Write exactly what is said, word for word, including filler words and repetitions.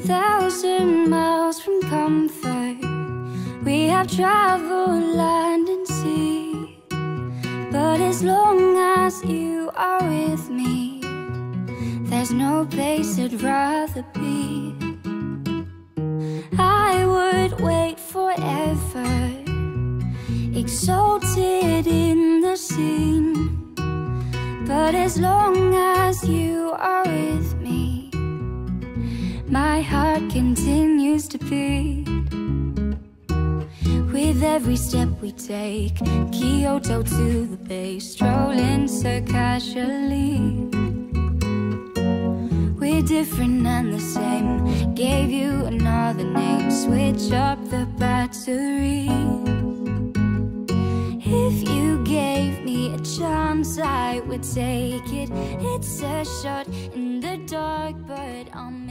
thousand miles from comfort. We have traveled land and sea, but as long as you are with me, there's no place I'd rather be. I would wait forever, exalted in the scene, but as long as you are with me, my heart continues to beat. With every step we take, Kyoto to the bay, strolling so casually. We're different and the same, gave you another name, switch up the battery. If you gave me a chance, I would take it. It's a shot in the dark, but I'm